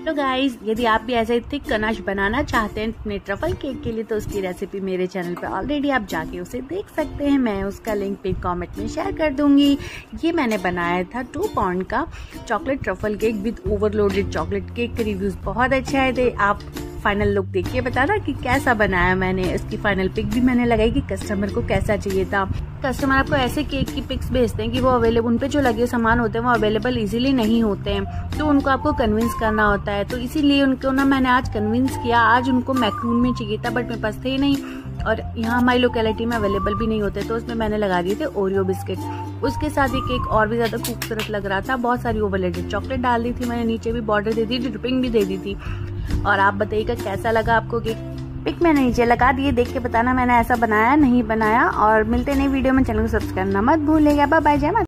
तो गाइज, यदि आप भी ऐसे थिक गनाश बनाना चाहते हैं अपने ट्रफल केक के लिए तो उसकी रेसिपी मेरे चैनल पे ऑलरेडी आप जाके उसे देख सकते हैं। मैं उसका लिंक पिन कमेंट में शेयर कर दूंगी। ये मैंने बनाया था 2 पाउंड का chocolate truffle cake with overloaded chocolate cake के रिव्यूज बहुत अच्छे आए थे। आप फाइनल लुक देखिए, बताना कि कैसा बनाया मैंने। इसकी फाइनल पिक भी मैंने लगाई कि कस्टमर को कैसा चाहिए था। कस्टमर आपको ऐसे केक की पिक्स भेजते हैं कि वो अवेलेबल, उन पे जो लगे सामान होते हैं वो अवेलेबल इजीली नहीं होते हैं, तो उनको आपको कन्विंस करना होता है। तो इसीलिए उनको ना मैंने आज कन्विंस किया। आज उनको मैक्रून में चाहिए था बट मेरे पास थे नहीं, और यहाँ हमारी लोकेलिटी में अवेलेबल भी नहीं होते, तो उसमें मैंने लगा दिए थे ओरियो बिस्किट। उसके साथ ये केक और भी ज्यादा खूबसूरत लग रहा था। बहुत सारी ओवरलोडेड चॉकलेट डाल दी थी मैंने, नीचे भी बॉर्डर दे दी, ड्रिपिंग भी दे दी थी। और आप बताइएगा कैसा लगा आपको केक। पिक मैंने नीचे लगा दिए, देख के बताना मैंने ऐसा बनाया नहीं बनाया। और मिलते नई वीडियो में, चैनल को सब्सक्राइब करना मत भूलिएगा। बाय बाय, जय माता।